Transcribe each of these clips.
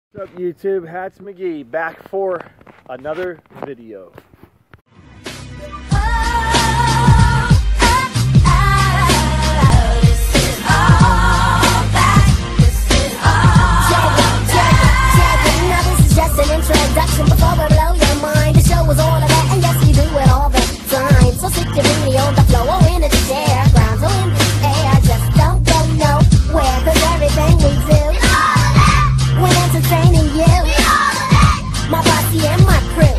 What's up YouTube, Hats McGee back for another video. Just an introduction before we blow your mind. The show was all of that, and yes, we do it all the time. So stick your booty on the floor or in the chair, grounds or in the air. Just don't go nowhere, 'cause everything we do, we're entertaining you, my posse and my crew.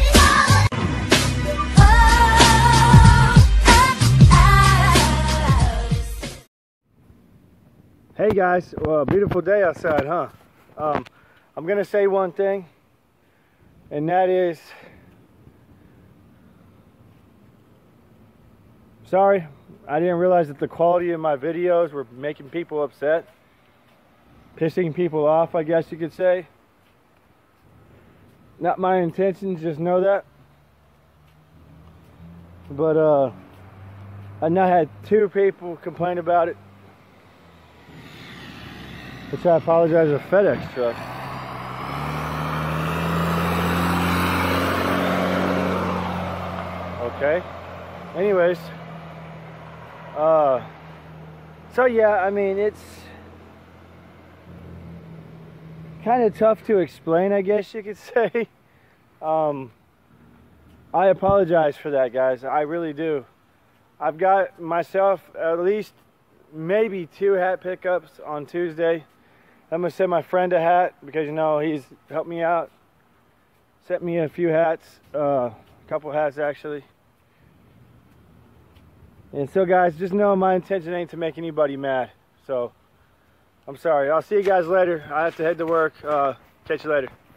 Hey guys, well, beautiful day outside, huh? I'm gonna say one thing, and that is, sorry, I didn't realize that the quality of my videos were making people upset, pissing people off, I guess you could say. Not my intentions, just know that. But I now had 2 people complain about it, which I apologize to FedEx truck. Okay. Anyways, so yeah, I mean, it's kind of tough to explain, I guess you could say. I apologize for that, guys. I really do. I've got myself at least maybe 2 hat pickups on Tuesday. I'm gonna send my friend a hat because, you know, he's helped me out. Sent me a few hats, a couple hats actually. And so guys, just know my intention ain't to make anybody mad. So, I'm sorry. I'll see you guys later. I have to head to work. Catch you later.